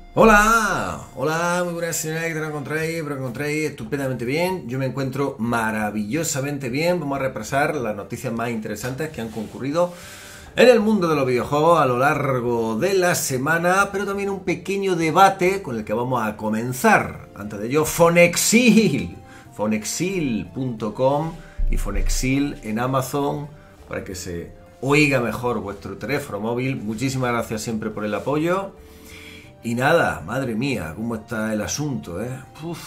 Hola, hola, muy buenas señores, que te lo encontréis estupendamente bien. Yo me encuentro maravillosamente bien. Vamos a repasar las noticias más interesantes que han concurrido en el mundo de los videojuegos a lo largo de la semana, pero también un pequeño debate con el que vamos a comenzar. Antes de ello, Fonexil, fonexil.com y Fonexil en Amazon para que se oiga mejor vuestro teléfono móvil. Muchísimas gracias siempre por el apoyo. Y nada, madre mía, cómo está el asunto, ¿eh?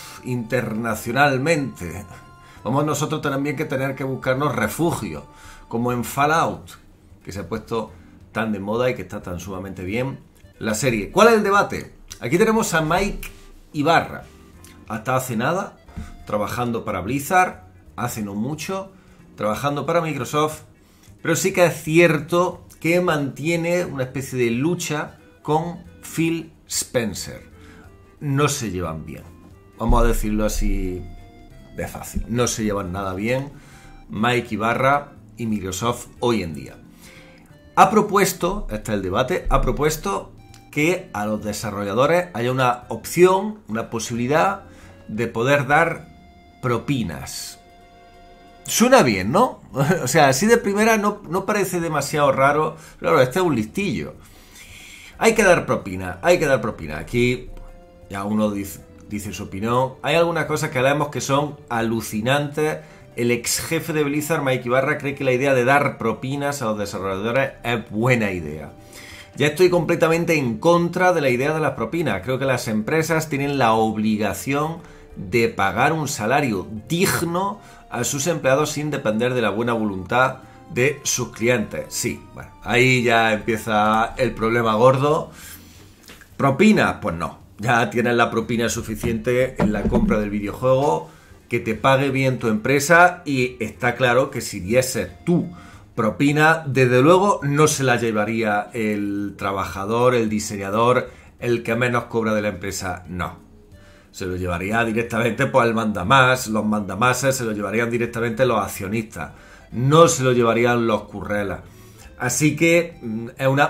Internacionalmente. Vamos nosotros también que tener que buscarnos refugio, como en Fallout, que se ha puesto tan de moda y que está tan sumamente bien la serie. ¿Cuál es el debate? Aquí tenemos a Mike Ibarra. Hasta hace nada, trabajando para Blizzard, hace no mucho, trabajando para Microsoft, pero sí que es cierto que mantiene una especie de lucha con Phil Spencer. No se llevan bien, vamos a decirlo así de fácil, no se llevan nada bien Mike Ibarra y Microsoft hoy en día. Ha propuesto, este es el debate, ha propuesto que a los desarrolladores haya una opción, una posibilidad de poder dar propinas. Suena bien, ¿no? O sea, así de primera no parece demasiado raro. Claro, este es un listillo. Hay que dar propina, hay que dar propina. Aquí ya uno dice su opinión. Hay algunas cosas que hablamos que son alucinantes. El ex jefe de Blizzard, Mike Ibarra, cree que la idea de dar propinas a los desarrolladores es buena idea. Ya estoy completamente en contra de la idea de las propinas. Creo que las empresas tienen la obligación de pagar un salario digno a sus empleados sin depender de la buena voluntad de sus clientes. Sí, bueno, ahí ya empieza el problema gordo. ¿Propinas? Pues no. Ya tienes la propina suficiente en la compra del videojuego, que te pague bien tu empresa, y está claro que si dieses tu propina, desde luego no se la llevaría el trabajador, el diseñador, el que menos cobra de la empresa, no. Se lo llevaría directamente pues el mandamás, los mandamases se lo llevarían directamente los accionistas. No se lo llevarían los currelas. Así que es una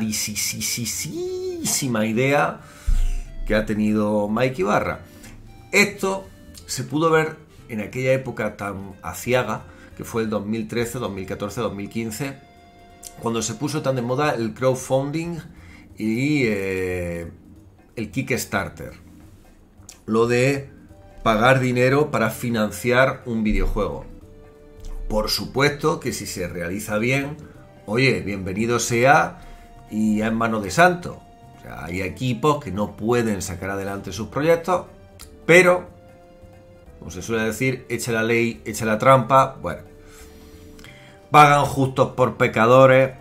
malísima idea que ha tenido Mike Ibarra. Esto se pudo ver en aquella época tan aciaga, que fue el 2013, 2014, 2015, cuando se puso tan de moda el crowdfunding y el Kickstarter. Lo de pagar dinero para financiar un videojuego. Por supuesto que si se realiza bien, oye, bienvenido sea y es mano de santo. O sea, hay equipos que no pueden sacar adelante sus proyectos, pero, como se suele decir, echa la ley, echa la trampa. Bueno, pagan justos por pecadores.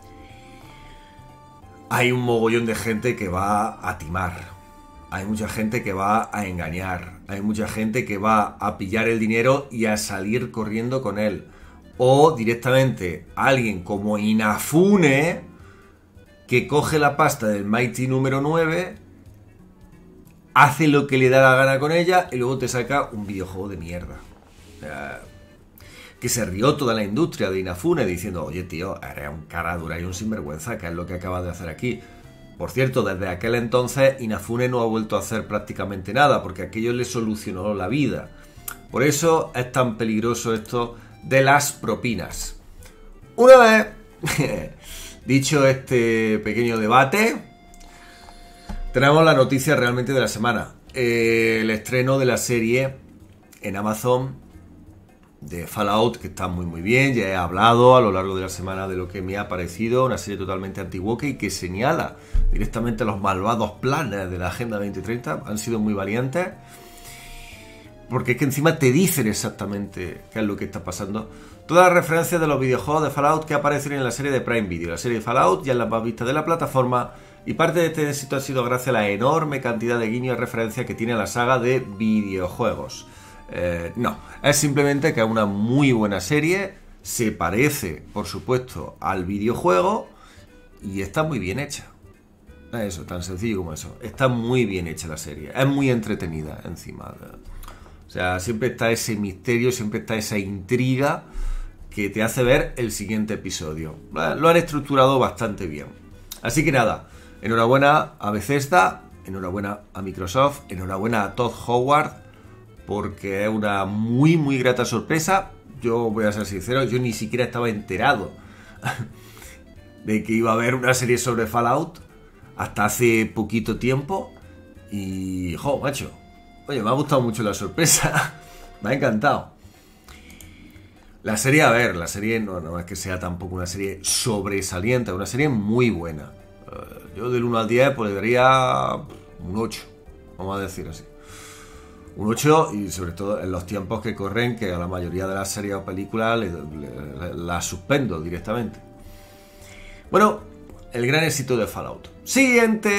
Hay un mogollón de gente que va a timar. Hay mucha gente que va a engañar, hay mucha gente que va a pillar el dinero y a salir corriendo con él. O directamente alguien como Inafune, que coge la pasta del Mighty número 9, hace lo que le da la gana con ella y luego te saca un videojuego de mierda. O sea, que se rió toda la industria de Inafune diciendo, oye tío, eres un cara dura y un sinvergüenza, ¿qué es lo que acabas de hacer aquí? Por cierto, desde aquel entonces Inafune no ha vuelto a hacer prácticamente nada, porque aquello le solucionó la vida. Por eso es tan peligroso esto de las propinas. Una vez dicho este pequeño debate, tenemos la noticia realmente de la semana. El estreno de la serie en Amazon de Fallout, que está muy bien. Ya he hablado a lo largo de la semana de lo que me ha parecido, una serie totalmente antiguoca y que señala directamente los malvados planes de la Agenda 2030. Han sido muy valientes, porque es que encima te dicen exactamente qué es lo que está pasando. Todas las referencias de los videojuegos de Fallout que aparecen en la serie de Prime Video. La serie de Fallout ya es la más vista de la plataforma, y parte de este éxito ha sido gracias a la enorme cantidad de guiños y referencias que tiene la saga de videojuegos. No, es simplemente que es una muy buena serie, se parece, por supuesto, al videojuego y está muy bien hecha. Eso, tan sencillo como eso. Está muy bien hecha la serie, es muy entretenida encima. O sea, siempre está ese misterio, siempre está esa intriga que te hace ver el siguiente episodio. Lo han estructurado bastante bien. Así que nada, enhorabuena a Bethesda. enhorabuena a Microsoft, enhorabuena a Todd Howard, porque es una muy muy grata sorpresa. Yo voy a ser sincero, yo ni siquiera estaba enterado de que iba a haber una serie sobre Fallout hasta hace poquito tiempo. Y, macho, oye, me ha gustado mucho la sorpresa. Me ha encantado. La serie, a ver, la serie no es que sea tampoco una serie sobresaliente, es una serie muy buena. Yo del 1 al 10 pues le daría un 8, vamos a decir así. Un 8, y sobre todo en los tiempos que corren, que a la mayoría de las series o películas las suspendo directamente. Bueno, el gran éxito de Fallout. Siguiente.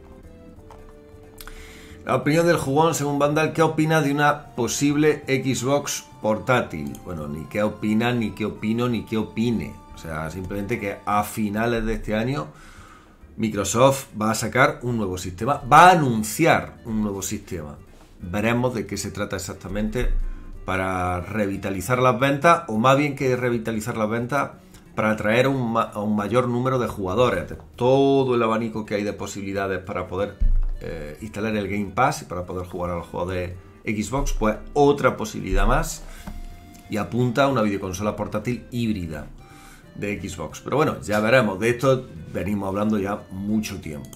La opinión del jugón según Vandal. ¿Qué opina de una posible Xbox portátil? Bueno, ni qué opina, ni qué opino, ni qué opine. O sea, simplemente que a finales de este año Microsoft va a sacar un nuevo sistema. Va a anunciar un nuevo sistema. Veremos de qué se trata exactamente para revitalizar las ventas, o más bien que revitalizar las ventas, para atraer a un mayor número de jugadores. De todo el abanico que hay de posibilidades para poder instalar el Game Pass y para poder jugar a los juegos de Xbox, pues otra posibilidad más, y apunta a una videoconsola portátil híbrida de Xbox. Pero bueno, ya veremos. De esto venimos hablando ya mucho tiempo.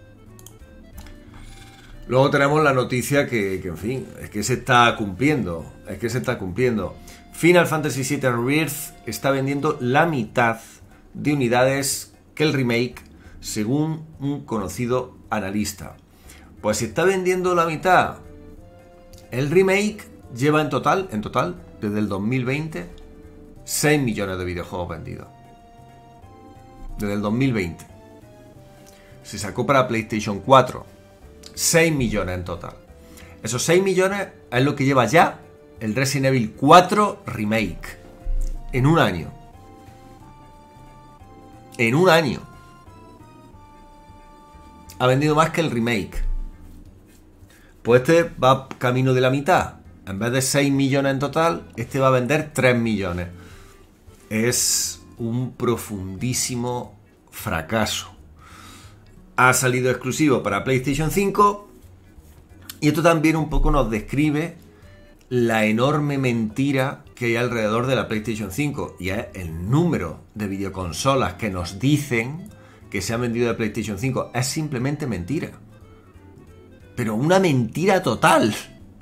Luego tenemos la noticia que en fin, es que se está cumpliendo. Es que se está cumpliendo. Final Fantasy VII Rebirth está vendiendo la mitad de unidades que el remake, según un conocido analista. Pues si está vendiendo la mitad, el remake lleva en total, desde el 2020, 6 millones de videojuegos vendidos. Desde el 2020. Se sacó para PlayStation 4. 6 millones en total. Esos 6 millones es lo que lleva ya el Resident Evil 4 Remake. En un año. En un año. Ha vendido más que el remake. Pues este va camino de la mitad. En vez de 6 millones en total, este va a vender 3 millones. Es un profundísimo fracaso. Ha salido exclusivo para PlayStation 5. Y esto también un poco nos describe la enorme mentira que hay alrededor de la PlayStation 5. Y es el número de videoconsolas que nos dicen que se han vendido de PlayStation 5. Es simplemente mentira. Pero una mentira total.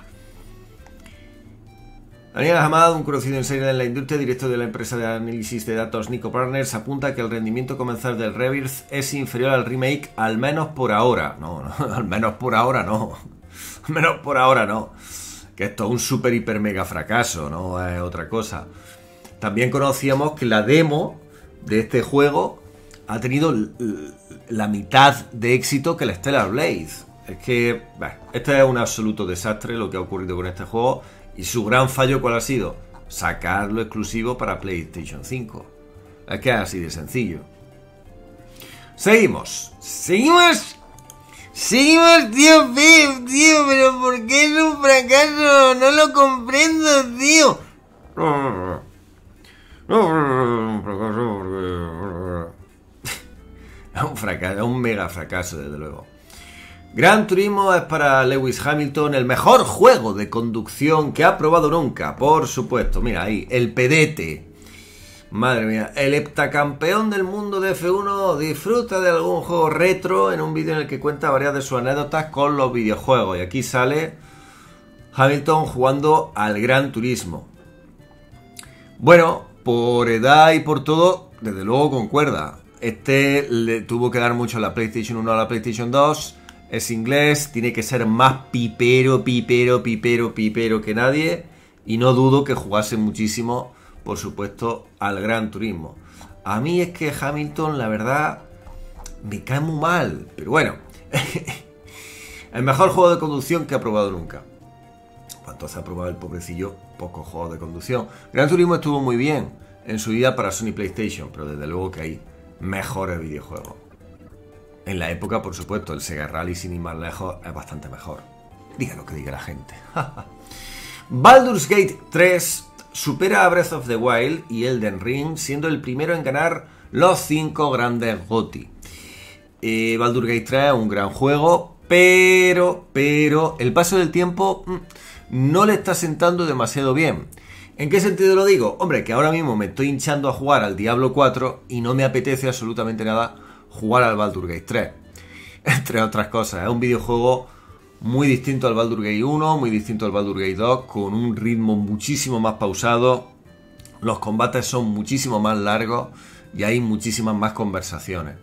Daniel Hamad, un conocido insider en la industria, director de la empresa de análisis de datos Nico Partners, apunta que el rendimiento comenzar del Rebirth es inferior al remake, al menos por ahora. No, al menos por ahora no. Al menos por ahora no. Que esto es un super hiper mega fracaso, no es otra cosa. También conocíamos que la demo de este juego ha tenido la mitad de éxito que el Stellar Blade. Es que, este es un absoluto desastre lo que ha ocurrido con este juego. Y su gran fallo, ¿cuál ha sido? Sacarlo exclusivo para PlayStation 5. Es que es así de sencillo. Seguimos, tío, pero ¿por qué es un fracaso? No lo comprendo, tío. Es un fracaso, es un mega fracaso, desde luego. Gran Turismo es para Lewis Hamilton el mejor juego de conducción que ha probado nunca, por supuesto. Mira ahí, el pedete. Madre mía, el heptacampeón del mundo de F1 disfruta de algún juego retro en un vídeo en el que cuenta varias de sus anécdotas con los videojuegos. Y aquí sale Hamilton jugando al Gran Turismo. Bueno, por edad y por todo, desde luego concuerda. Este le tuvo que dar mucho a la PlayStation 1 a la PlayStation 2. Es inglés, tiene que ser más pipero que nadie. Y no dudo que jugase muchísimo, por supuesto, al Gran Turismo. A mí es que Hamilton, la verdad, me cae muy mal. Pero bueno, el mejor juego de conducción que ha probado nunca. Pues entonces ha probado el pobrecillo pocos juegos de conducción. Gran Turismo estuvo muy bien en su vida para Sony PlayStation, pero desde luego que hay mejores videojuegos. En la época, por supuesto, el Sega Rally, sin ir más lejos, es bastante mejor. Diga lo que diga la gente. Baldur's Gate 3 supera a Breath of the Wild y Elden Ring, siendo el primero en ganar los 5 grandes GOTY. Baldur's Gate 3 es un gran juego, Pero el paso del tiempo no le está sentando demasiado bien. ¿En qué sentido lo digo? Hombre, que ahora mismo me estoy hinchando a jugar al Diablo 4 y no me apetece absolutamente nada jugar al Baldur's Gate 3. Entre otras cosas, es un videojuego muy distinto al Baldur's Gate 1, muy distinto al Baldur's Gate 2, con un ritmo muchísimo más pausado. Los combates son muchísimo más largos y hay muchísimas más conversaciones.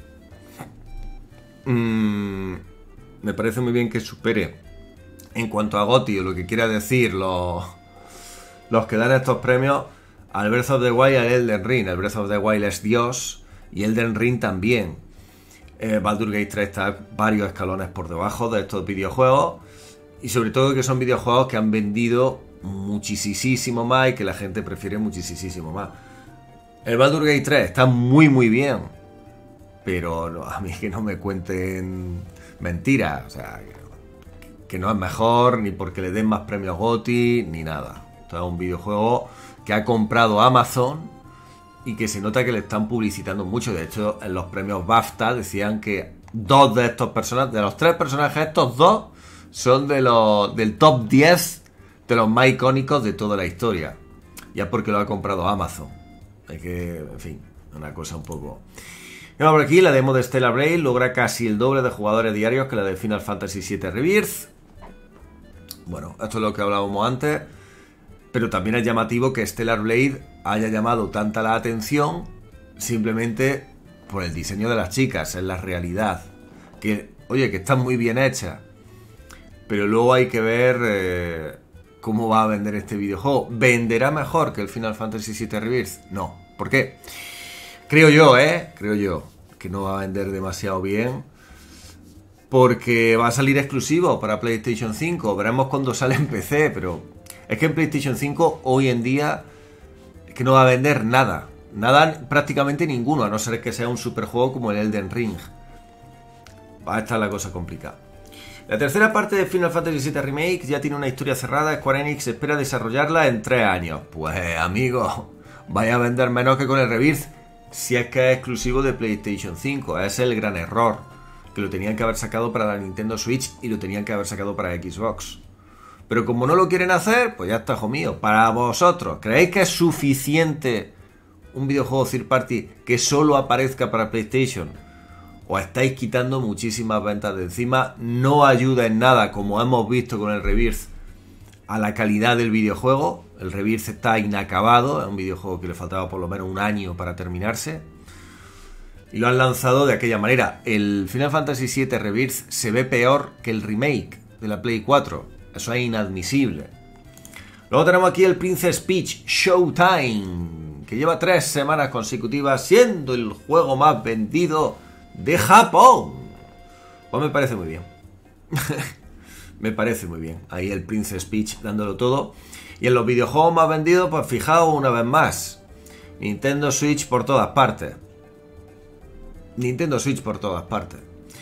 Me parece muy bien que supere en cuanto a GOTY o lo que quiera decir los que dan estos premios al Breath of the Wild y al Elden Ring. El Breath of the Wild es Dios y Elden Ring también. Baldur's Gate 3 está varios escalones por debajo de estos videojuegos y sobre todo que son videojuegos que han vendido muchísimo más y que la gente prefiere muchísimo más. El Baldur's Gate 3 está muy bien, pero no, a mí que no me cuenten mentiras, o sea, que no es mejor ni porque le den más premios GOTY ni nada. Esto es un videojuego que ha comprado Amazon y que se nota que le están publicitando mucho. De hecho, en los premios BAFTA decían que dos de estos personajes, de los tres personajes, estos dos son del top 10 de los más icónicos de toda la historia. Ya porque lo ha comprado Amazon. Hay que, en fin, una cosa un poco... Vamos por aquí, la demo de Stellar Blade logra casi el doble de jugadores diarios que la de Final Fantasy VII Rebirth. Bueno, esto es lo que hablábamos antes. Pero también es llamativo que Stellar Blade haya llamado tanta la atención simplemente por el diseño de las chicas, en la realidad. Que, oye, que están muy bien hechas. Pero luego hay que ver cómo va a vender este videojuego. ¿Venderá mejor que el Final Fantasy VII Rebirth? No. ¿Por qué? Creo yo, que no va a vender demasiado bien. Porque va a salir exclusivo para PlayStation 5. Veremos cuando sale en PC, pero es que en PlayStation 5 hoy en día es que no va a vender nada. Nada, prácticamente ninguno, a no ser que sea un superjuego como el Elden Ring. Va a estar la cosa complicada. La tercera parte de Final Fantasy VII Remake ya tiene una historia cerrada. Square Enix espera desarrollarla en 3 años. Pues, amigo, vaya a vender menos que con el Rebirth, si es que es exclusivo de PlayStation 5. Es el gran error. Que lo tenían que haber sacado para la Nintendo Switch y lo tenían que haber sacado para Xbox. Pero como no lo quieren hacer, pues ya está, hijo mío. Para vosotros, ¿creéis que es suficiente un videojuego third party que solo aparezca para PlayStation? ¿O estáis quitando muchísimas ventas de encima? No ayuda en nada, como hemos visto con el Rebirth, a la calidad del videojuego. El Rebirth está inacabado, es un videojuego que le faltaba por lo menos un año para terminarse. Y lo han lanzado de aquella manera. El Final Fantasy VII Rebirth se ve peor que el remake de la Play 4. Eso es inadmisible. Luego tenemos aquí el Princess Peach Showtime, que lleva 3 semanas consecutivas siendo el juego más vendido de Japón. Pues me parece muy bien. Me parece muy bien. Ahí el Princess Peach dándolo todo. Y en los videojuegos más vendidos, pues fijaos una vez más. Nintendo Switch por todas partes. Nintendo Switch por todas partes.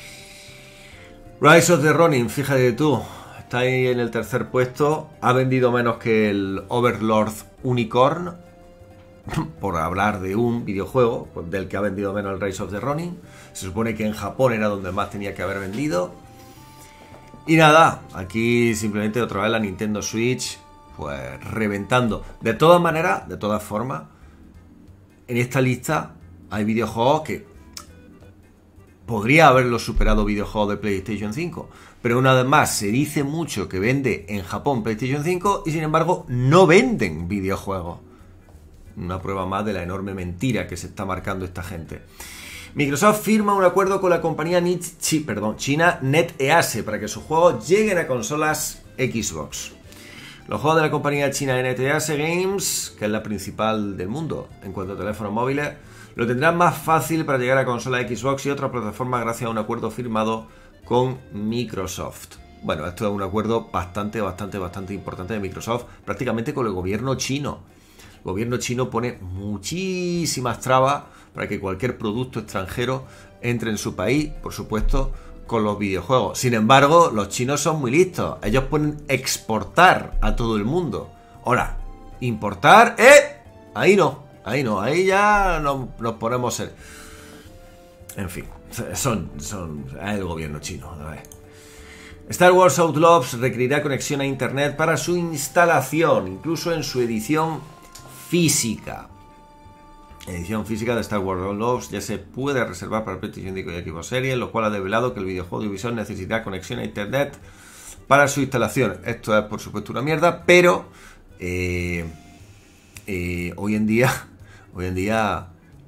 Rise of the Ronin, fíjate tú, está ahí en el tercer puesto. Ha vendido menos que el Overlord Unicorn, por hablar de un videojuego del que ha vendido menos el Rise of the Ronin. Se supone que en Japón era donde más tenía que haber vendido. Y nada, aquí simplemente otra vez la Nintendo Switch pues reventando. De todas maneras, de todas formas, en esta lista hay videojuegos que podría haberlo superado videojuegos de PlayStation 5. Pero una vez más, se dice mucho que vende en Japón PlayStation 5 y sin embargo no venden videojuegos. Una prueba más de la enorme mentira que se está marcando esta gente. Microsoft firma un acuerdo con la compañía china NetEase para que sus juegos lleguen a consolas Xbox. Los juegos de la compañía china NetEase Games, que es la principal del mundo en cuanto a teléfonos móviles, lo tendrán más fácil para llegar a consolas Xbox y otras plataformas gracias a un acuerdo firmado con Microsoft. Bueno, esto es un acuerdo bastante importante de Microsoft, prácticamente con el gobierno chino. El gobierno chino pone muchísimas trabas para que cualquier producto extranjero entre en su país, por supuesto, con los videojuegos. Sin embargo, los chinos son muy listos. Ellos pueden exportar a todo el mundo. Ahora, importar, ahí no, ahí ya nos ponemos... En fin, son el gobierno chino, a ver. Star Wars Outlaws requerirá conexión a internet para su instalación, incluso en su edición física. Edición física de Star Wars Outlaws ya se puede reservar para PlayStation 5 y Xbox Series, lo cual ha develado que el videojuego de Ubisoft necesitará conexión a internet para su instalación. Esto es por supuesto una mierda, pero hoy en día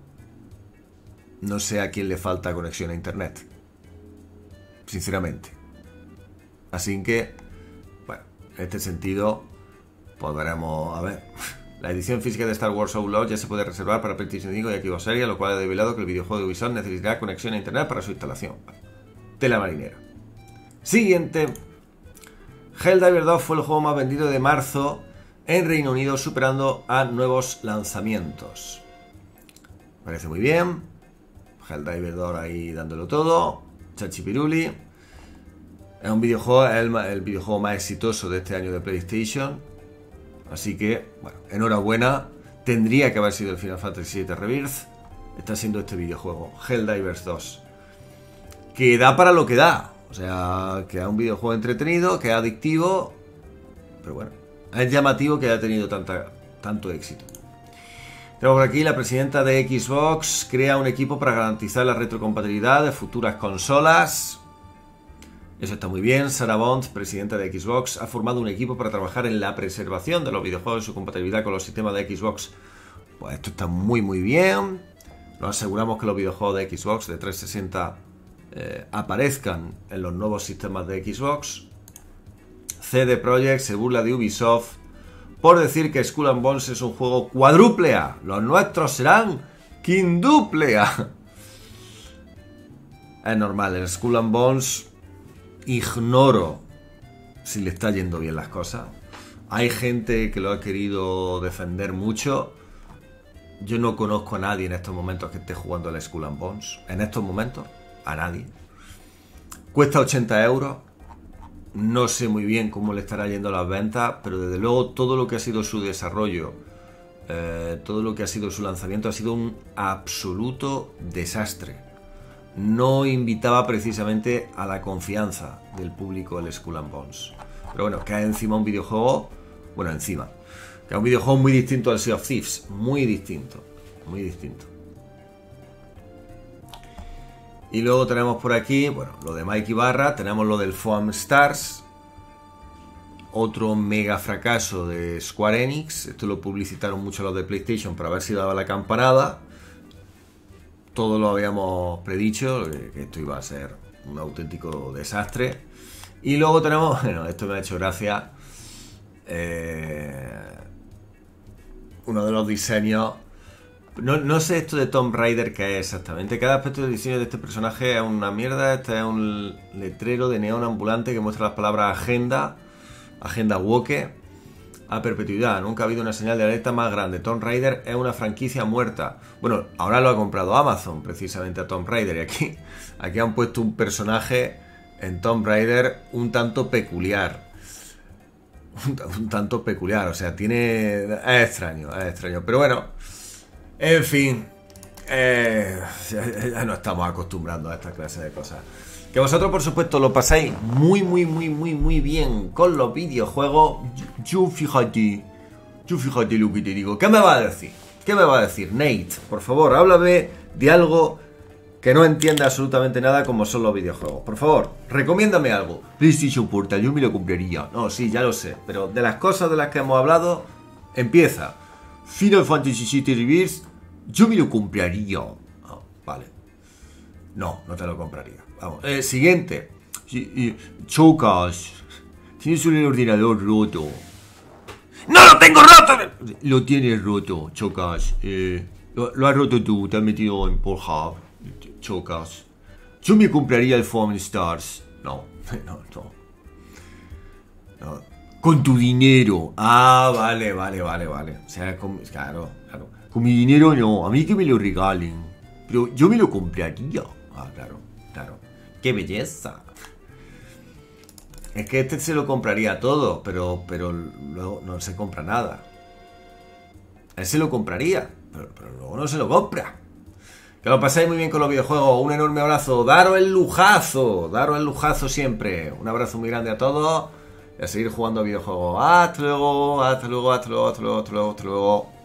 no sé a quién le falta conexión a internet, sinceramente. Así que, bueno, en este sentido podremos, a ver, la edición física de Star Wars Outlaws ya se puede reservar para PlayStation 5 y Xbox Series, lo cual ha develado que el videojuego de Ubisoft necesitará conexión a internet para su instalación. Tela marinera. Siguiente. Helldivers 2 fue el juego más vendido de marzo en Reino Unido, superando a nuevos lanzamientos. Parece muy bien. Helldivers 2 ahí dándolo todo. Chachipiruli. Es un videojuego, el videojuego más exitoso de este año de PlayStation. Así que, bueno, enhorabuena. Tendría que haber sido el Final Fantasy VII Rebirth. Está siendo este videojuego, Helldivers 2. Que da para lo que da. O sea, que es un videojuego entretenido, que es adictivo. Pero bueno, es llamativo que haya tenido tanto éxito. Tenemos por aquí la presidenta de Xbox crea un equipo para garantizar la retrocompatibilidad de futuras consolas. Eso está muy bien. Sarah Bond, presidenta de Xbox, ha formado un equipo para trabajar en la preservación de los videojuegos y su compatibilidad con los sistemas de Xbox. Pues esto está muy bien. Nos aseguramos que los videojuegos de Xbox de 360 aparezcan en los nuevos sistemas de Xbox. CD Projekt se burla de Ubisoft por decir que Skull and Bones es un juego cuádruple A. Los nuestros serán quintuple A. Es normal, en Skull and Bones ignoro si le está yendo bien las cosas. Hay gente que lo ha querido defender mucho. Yo no conozco a nadie en estos momentos que esté jugando al Skull and Bones. En estos momentos, a nadie. Cuesta 80 euros. No sé muy bien cómo le estará yendo a las ventas, pero desde luego todo lo que ha sido su desarrollo, todo lo que ha sido su lanzamiento ha sido un absoluto desastre. No invitaba precisamente a la confianza del público el Skull and Bones. Pero bueno, que encima un videojuego, que es un videojuego muy distinto al Sea of Thieves, muy distinto. Y luego tenemos por aquí, bueno, lo de Mike Ibarra, tenemos lo del Foam Stars, otro mega fracaso de Square Enix. Esto lo publicitaron mucho los de PlayStation para ver si daba la campanada. Todo lo habíamos predicho, que esto iba a ser un auténtico desastre. Y luego tenemos, bueno, esto me ha hecho gracia, uno de los diseños. No sé esto de Tomb Raider qué es exactamente. Cada aspecto del diseño de este personaje es una mierda. Este es un letrero de neón ambulante que muestra las palabras agenda woke a perpetuidad. Nunca ha habido una señal de alerta más grande. Tomb Raider es una franquicia muerta. Bueno, ahora lo ha comprado Amazon precisamente a Tomb Raider. Y aquí han puesto un personaje en Tomb Raider un tanto peculiar. Un tanto peculiar. O sea, es extraño. Pero bueno, en fin, ya nos estamos acostumbrando a esta clase de cosas. Que vosotros, por supuesto, lo pasáis muy bien con los videojuegos. Yo fíjate lo que te digo. ¿Qué me va a decir? Nate, por favor, háblame de algo que no entiende absolutamente nada como son los videojuegos. Por favor, recomiéndame algo. PlayStation Portal, yo me lo compraría. No, sí, ya lo sé. Pero de las cosas de las que hemos hablado, empieza. Final Fantasy VII Rebirth, yo me lo compraría. Oh, vale. No te lo compraría. Vamos. Siguiente. Chocas. Tienes un ordenador roto. ¡No lo tengo roto! Lo tienes roto, Chocas. Lo has roto tú. Te has metido en Pornhub. Chocas. Yo me compraría el Foam Stars. No. Con tu dinero. Ah, vale. O sea, claro. Con mi dinero no. A mí que me lo regalen. Pero yo me lo compraría. Ah, claro. ¡Qué belleza! Es que este se lo compraría todo, pero luego no se compra nada. Él se lo compraría, pero luego no se lo compra. Que lo paséis muy bien con los videojuegos. Un enorme abrazo. Daros el lujazo. Daros el lujazo siempre. Un abrazo muy grande a todos. Y a seguir jugando videojuegos. Hasta luego, hasta luego, hasta luego, hasta luego, hasta luego, hasta luego.